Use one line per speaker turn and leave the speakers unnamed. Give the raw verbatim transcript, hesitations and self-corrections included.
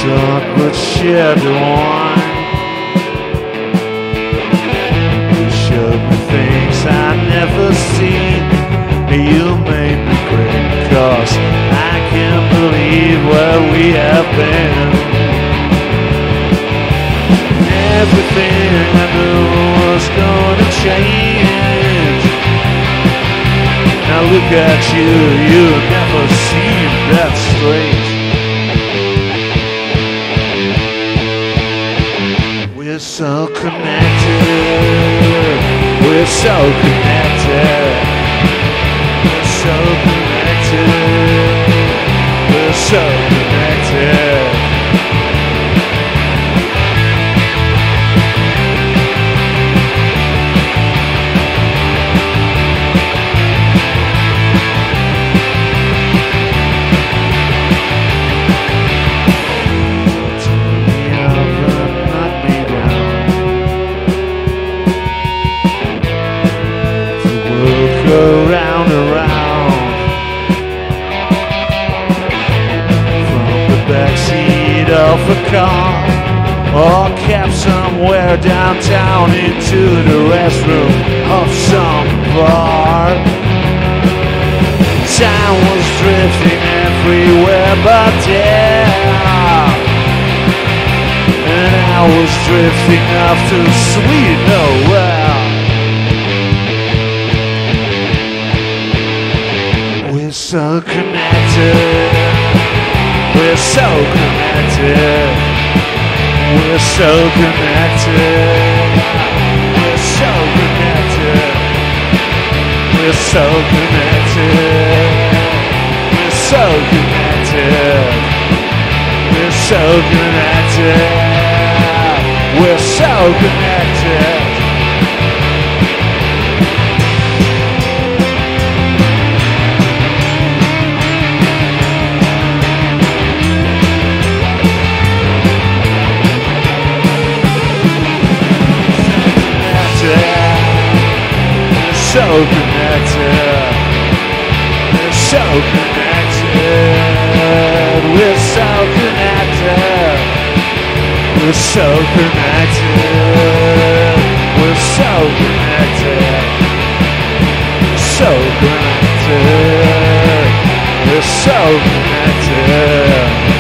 chocolate shed wine. You showed me things I'd never seen. You made me great, 'cause I can't believe where we have been. Everything I knew was gonna change. Now look at you, you never seemed that strange. We're so connected, we're so connected, we're so connected, we're so connected. Around, around, from the backseat of a car, or kept somewhere downtown into the restroom of some bar. Time was drifting everywhere but there, and I was drifting off to sweet nowhere. We're so connected, we're so connected, we're so connected, we're so connected, we're so connected, we're so connected, we're so connected, we're so connected. So connected, we're so connected, we're so connected, we're so connected, we're so connected, so connected, we're so connected.